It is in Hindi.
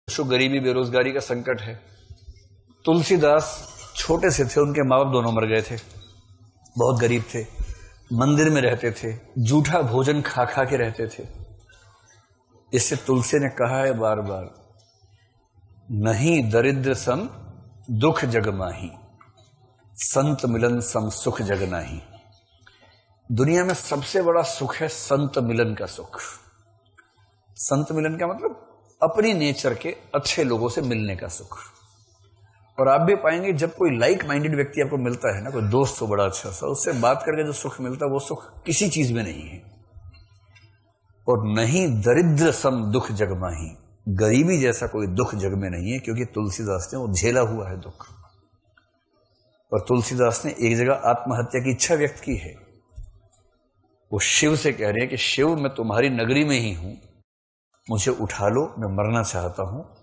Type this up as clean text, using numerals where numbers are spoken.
गरीबी बेरोजगारी का संकट है। तुलसीदास छोटे से थे, उनके माँ बाप दोनों मर गए थे, बहुत गरीब थे, मंदिर में रहते थे, जूठा भोजन खा खा के रहते थे। इससे तुलसी ने कहा है बार बार, नहीं दरिद्र सम दुख जग माही, संत मिलन सम सुख जग नाही। दुनिया में सबसे बड़ा सुख है संत मिलन का सुख। संत मिलन का मतलब अपनी नेचर के अच्छे लोगों से मिलने का सुख। और आप भी पाएंगे जब कोई लाइक माइंडेड व्यक्ति आपको मिलता है ना, कोई दोस्त हो बड़ा अच्छा सा, उससे बात करके जो सुख मिलता है वो सुख किसी चीज में नहीं है। और नहीं दरिद्र सम दुख जग माही, गरीबी जैसा कोई दुख जग में नहीं है, क्योंकि तुलसीदास ने वो झेला हुआ है दुख। और तुलसीदास ने एक जगह आत्महत्या की इच्छा व्यक्त की है। वो शिव से कह रहे हैं कि शिव, मैं तुम्हारी नगरी में ही हूं, मुझे उठा लो, मैं मरना चाहता हूं।